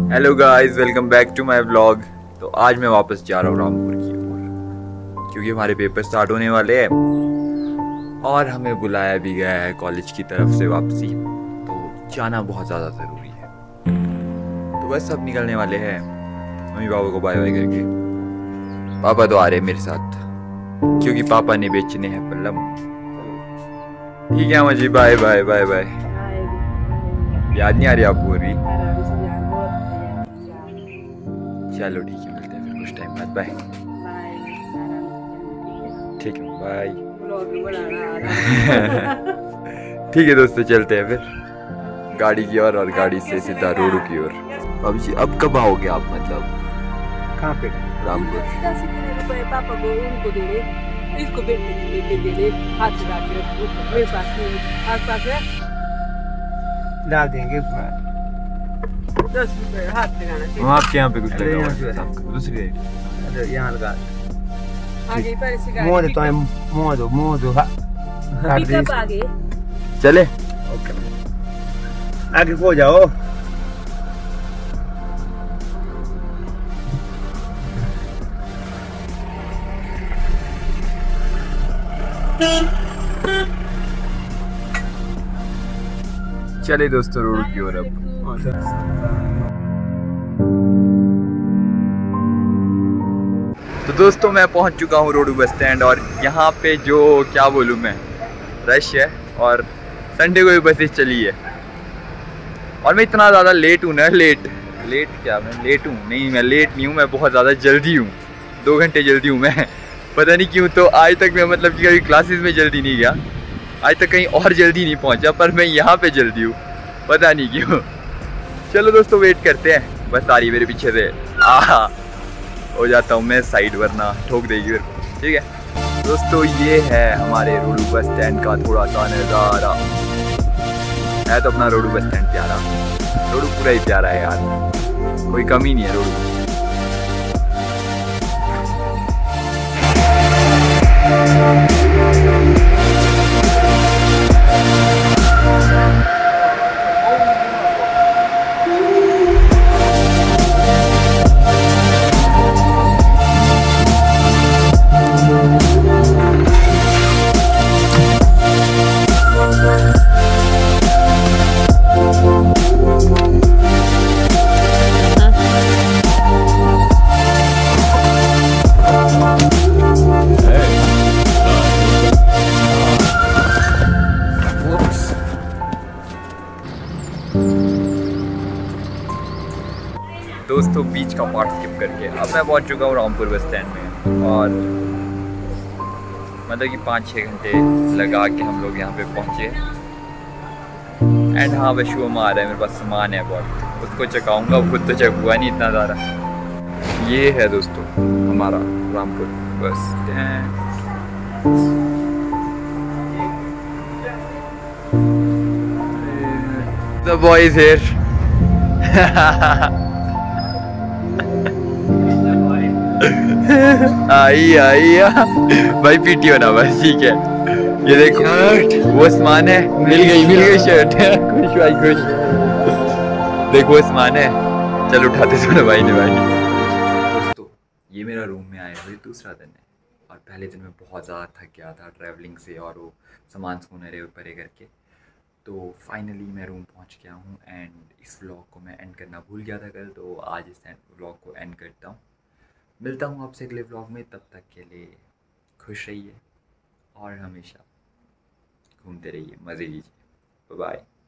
Hello guys, welcome back to my vlog. तो आज मैं वापस जा रहा हूँ रामपुर की ओर, क्योंकि हमारे पेपर स्टार्ट होने वाले हैं और हमें बुलाया भी गया है कॉलेज की तरफ से वापसी। तो जाना बहुत ज़्यादा ज़रूरी है। तो बस सब निकलने वाले हैं, मम्मी पापा को बाय बाय करके। पापा तो आ रहे हैं मेरे साथ, क्योंकि पापा ने बेचने हैं पल्लम। ठीक है मुझे, बाय बाय बाय बाय। याद नहीं आ रही आपको अभी? चलो ठीक है, मिलते हैं फिर कुछ टाइम बाद। बाय। ठीक है, बाय। ठीक है दोस्तों, चलते हैं फिर गाड़ी की ओर और गाड़ी से सीधा रोड की ओर। अब कब आओगे आप? मतलब कहाँ पे? रामपुर। पापा को उनको दे दे, इसको बेटे दे दे, हाथ से डाल के मेरे पास है, डाल देंगे। 10 रुपए हाथ लगाना चाहिए। आपके यहाँ पे कुछ अरे लगा यहाँ हुआ पे है? दूसरी साइड। अरे यहाँ लगा आगे पर से मोह दो, तो मोह दो पिकअप आगे। चले। ओके, आगे को जाओ। चले दोस्तों रोड की ओर अब। तो दोस्तों मैं पहुंच चुका हूं रोड बस स्टैंड, और यहाँ पे जो क्या बोलूँ मैं, रश है और संडे को भी बसेस चली है। और मैं इतना ज़्यादा लेट हूँ ना, लेट क्या मैं लेट हूँ? नहीं, मैं लेट नहीं हूँ, मैं बहुत ज़्यादा जल्दी हूँ। 2 घंटे जल्दी हूँ मैं। पता नहीं क्यों। तो आज तक मैं मतलब कि कभी क्लासेस में जल्दी नहीं गया, आज तक कहीं और जल्दी नहीं पहुँचा, पर मैं यहाँ पे जल्दी हूँ, पता नहीं क्यों। चलो दोस्तों, वेट करते हैं। बस आ रही मेरे पीछे से। हो जाता हूँ मैं साइड, वरना ठोक देगी मेरे को। ठीक है दोस्तों, ये है हमारे रोडू बस स्टैंड का थोड़ा सा नज़ारा। है तो अपना रोडू बस स्टैंड प्यारा, रोडू पूरा ही प्यारा है यार, कोई कमी नहीं है रोडू। दोस्तों बीच का पार्ट स्किप करके अब मैं पहुंच चुका हूँ रामपुर बस स्टैंड में, और मतलब कि 5-6 घंटे लगा के हम लोग यहाँ पे पहुँचे। एंड हाँ, बस शो में आ रहा है, मेरे पास सामान है बहुत, उसको चकाऊँगा। खुद तो चक हुआ नहीं इतना ज़्यादा। ये है दोस्तों हमारा Rampur bus stand. The boy is here. आई भाई, पीटी होना बस, ठीक है। ये देखो वो सामान है, मिल गई शर्ट। खुश भाई खुश। देखो वो सामान है, चल उठाते चलो भाई ने भाई। दोस्तों ये मेरा रूम में आया हुआ दूसरा दिन है, और पहले दिन में बहुत ज़्यादा थक गया था ट्रैवलिंग से और वो सामान सुनहरे परे करके। तो फाइनली मैं रूम पहुंच गया हूं, एंड इस व्लॉग को मैं एंड करना भूल गया था कल, तो आज इस व्लॉग को एंड करता हूं। मिलता हूं आपसे अगले व्लॉग में, तब तक के लिए खुश रहिए और हमेशा घूमते रहिए, मज़े कीजिए। Bye bye.